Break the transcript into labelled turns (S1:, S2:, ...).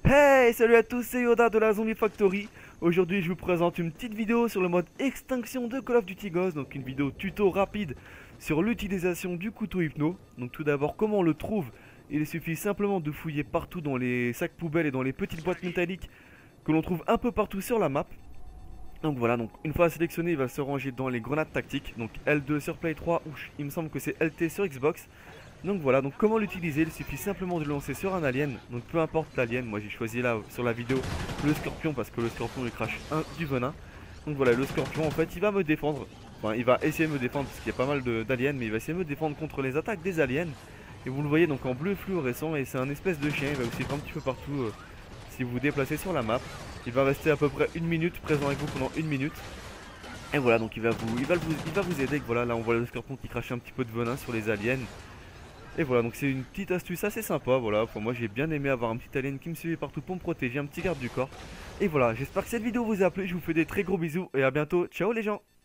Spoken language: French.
S1: Hey, salut à tous, c'est Yoda de la Zombie Factory. Aujourd'hui, je vous présente une petite vidéo sur le mode extinction de Call of Duty Ghosts. Donc une vidéo tuto rapide sur l'utilisation du couteau hypno. Donc tout d'abord, comment on le trouve? Il suffit simplement de fouiller partout dans les sacs poubelles et dans les petites boîtes métalliques que l'on trouve un peu partout sur la map. Donc voilà, donc une fois sélectionné, il va se ranger dans les grenades tactiques. Donc L2 sur Play 3 ou il me semble que c'est LT sur Xbox. Donc voilà, donc comment l'utiliser? Il suffit simplement de le lancer sur un alien. Donc peu importe l'alien, moi j'ai choisi là sur la vidéo le scorpion parce que le scorpion il crache du venin. Donc voilà, le scorpion en fait il va me défendre. Enfin il va essayer de me défendre parce qu'il y a pas mal d'aliens, mais il va essayer de me défendre contre les attaques des aliens. Et vous le voyez donc en bleu fluorescent, et c'est un espèce de chien, il va vous suivre un petit peu partout si vous vous déplacez sur la map. Il va rester à peu près une minute présent avec vous pendant une minute. Et voilà, donc il va vous aider. Voilà, là on voit le scorpion qui crache un petit peu de venin sur les aliens. Et voilà, donc c'est une petite astuce assez sympa, voilà, pour moi j'ai bien aimé avoir un petit alien qui me suivait partout pour me protéger, un petit garde du corps. Et voilà, j'espère que cette vidéo vous a plu, je vous fais des très gros bisous et à bientôt, ciao les gens.